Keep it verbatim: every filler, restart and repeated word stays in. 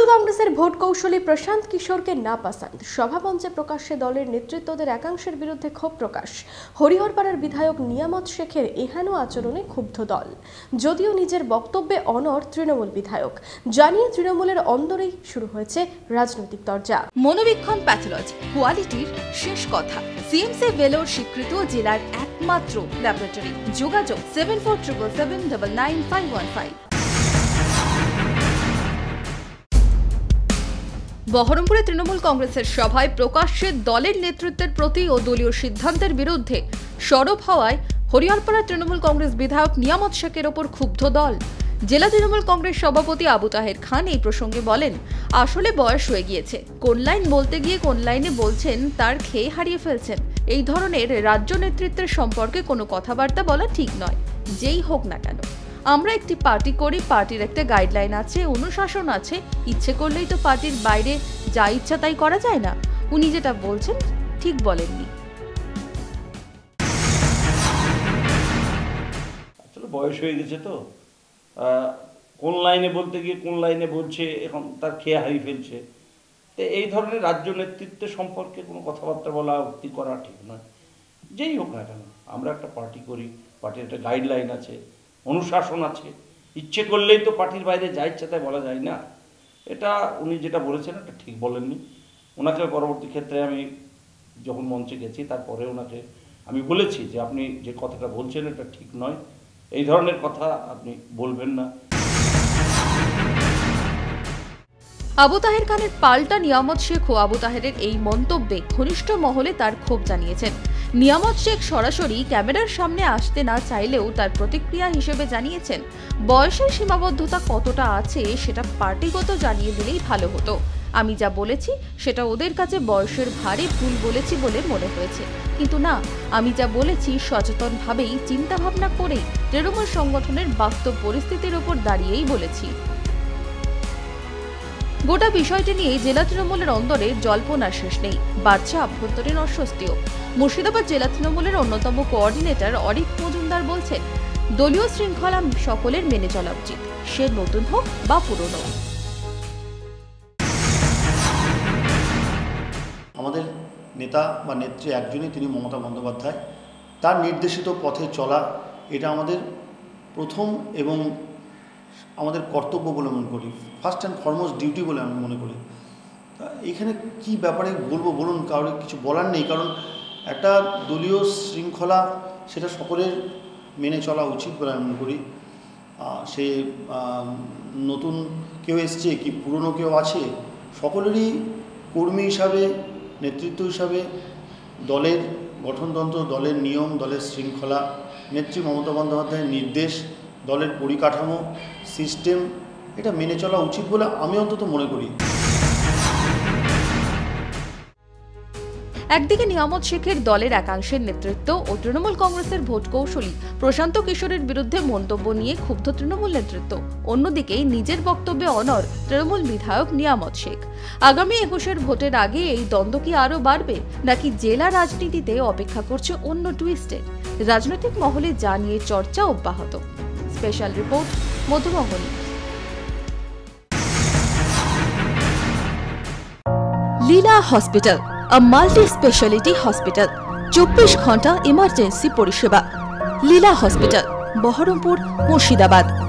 কংগ্রেসের ভোট কৌশলী প্রশান্ত কিশোরকে নাপসন্দ, সভামঞ্চে প্রকাশ্যে দলের নেতৃত্বদের একাংশের বিরুদ্ধে ক্ষোভ প্রকাশ। হরিহরপাড়ার বিধায়ক নিয়ামত শেখের এহেন আচরণে ক্ষুব্ধ দল। যদিও নিজের বক্তব্যে অনড় তৃণমূল বিধায়ক, জানিয়ে তৃণমূলের অন্দরেই শুরু হয়েছে রাজনৈতিক তরজা। মনোবীক্ষণ প্যাথোলজি কোয়ালিটির শেষ কথা। সিএমসি ভেলোর স্বীকৃত জেলার একমাত্র ল্যাবরেটরি। যোগাযোগ seven four triple seven double nine five one five. বহরমপুরে তৃণমূল কংগ্রেসের সভায় প্রকাশ্যে দলের নেতৃত্বের প্রতি ও দলীয় সিদ্ধান্তের বিরুদ্ধে সরব হওয়ায় হরিহরপাড়া তৃণমূল কংগ্রেস বিধায়ক নিয়ামত শেখের ওপর ক্ষুব্ধ দল। জেলা তৃণমূল কংগ্রেস সভাপতি আবু তাহের খান এই প্রসঙ্গে বলেন, আসলে বয়স হয়ে গিয়েছে, কোন লাইন বলতে গিয়ে কোন লাইনে বলছেন তার খেয়ে হারিয়ে ফেলছেন। এই ধরনের রাজ্য নেতৃত্বের সম্পর্কে কোনো কথাবার্তা বলা ঠিক নয়, যেই হোক না কেন। আমরা একটি পার্টি করি, পার্টির একটা গাইডলাইন আছে, অনুশাসন আছে। ইচ্ছে করলেই তো পার্টির বাইরে যা ইচ্ছা তাই করা যায় না। উনি যেটা বলছেন ঠিক বলেননি। আসলে বয়স হয়ে গেছে তো, কোন লাইনে বলতে গিয়ে কোন লাইনে বলছে, এখন তার খেয়ে হারিয়ে ফেলছে। তো এই ধরনের রাজ্য নেতৃত্বের সম্পর্কে কোনো কথাবার্তা বলা উক্তি করা ঠিক নয়, যেই হোক না কেন। আমরা একটা পার্টি করি, পার্টির একটা গাইডলাইন আছে, অনুশাসন আছে। ইচ্ছে করলেই তো পার্টির বাইরে যা ইচ্ছা তাই বলা যায় না। এটা উনি যেটা বলেছেন এটা ঠিক বলেননি। ওনাকে পরবর্তী ক্ষেত্রে আমি যখন মঞ্চে গেছি তারপরে ওনাকে আমি বলেছি যে আপনি যে কথাটা বলছেন এটা ঠিক নয়, এই ধরনের কথা আপনি বলবেন না। আবু তাহের খানের পাল্টা নিয়ামত শেখ ও আবু তাহেরের এই মন্তব্যে ঘনিষ্ঠ মহলে তার ক্ষোভ জানিয়েছেন। নিয়ামত শেখ সরাসরি ক্যামেরার সামনে আসতে না চাইলেও তার প্রতিক্রিয়া হিসেবে জানিয়েছেন, বয়সের সীমাবদ্ধতা কতটা আছে সেটা পার্টিগত জানিয়ে দিলেই ভালো হতো। আমি যা বলেছি সেটা ওদের কাছে বয়সের ভারে ভুল বলেছি বলে মনে হয়েছে, কিন্তু না, আমি যা বলেছি সচেতনভাবেই চিন্তাভাবনা করেই তৃণমূল সংগঠনের বাস্তব পরিস্থিতির উপর দাঁড়িয়েই বলেছি। গোটা বিষয়টি নিয়ে জেলা তৃণমূলের অন্দরে জল্পনার শেষ নেই, বাড়ছে আভ্যন্তরীণ অস্বস্তিও। মুর্শিদাবাদ জেলা তৃণমূলের অন্যতম কোঅর্ডিনেটর অরিক মজুমদার বলছেন, দলীয় শৃঙ্খলা সকলের মেনে চলা উচিত, সে নতুন হোক বা পুরনো। আমাদের নেতা বা নেত্রী একজনই, তিনি মমতা বন্দ্যোপাধ্যায়। তার নির্দেশিত পথে চলা এটা আমাদের প্রথম এবং আমাদের কর্তব্য বলে মনে করি, ফার্স্ট অ্যান্ড ফরমোস্ট ডিউটি বলে আমি মনে করি। তা এখানে কি ব্যাপারে বলবো বলুন, কারোর কিছু বলার নেই, কারণ একটা দলীয় শৃঙ্খলা সেটা সকলের মেনে চলা উচিত বলে আমি মনে করি। সে নতুন কেউ এসছে কি পুরনো কেউ আছে, সকলেরই কর্মী হিসাবে, নেতৃত্ব হিসাবে দলের গঠনতন্ত্র, দলের নিয়ম, দলের শৃঙ্খলা, নেত্রী মমতা বন্দ্যোপাধ্যায়ের নির্দেশ, দলের পরিকাঠামো, সিস্টেম, এটা মেনে চলা উচিত বলে আমি অন্তত মনে করি। একদিকে নিয়ামত শেখের দলের একাংশের নেতৃত্ব ও তৃণমূল কংগ্রেসের ভোট কৌশলী প্রশান্ত কিশোরের বিরুদ্ধে মন্তব্য নিয়ে ক্ষুব্ধ তৃণমূল নেতৃত্ব, অন্যদিকে নিজের বক্তব্যে অনড় তৃণমূল বিধায়ক নিয়ামত শেখ। আগামী একুশের ভোটের আগে এই দ্বন্দ্ব কি আরও বাড়বে, নাকি জেলা রাজনীতিতে অপেক্ষা করছে অন্য টুইস্টের? রাজনৈতিক মহলে যা নিয়ে চর্চা অব্যাহত। Special report, Madhubanga news. Leela hospital, a multi-speciality hospital, চব্বিশ ঘন্টা ইমার্জেন্সি পরিষেবা। লীলা হসপিটাল, বহরমপুর, মুর্শিদাবাদ।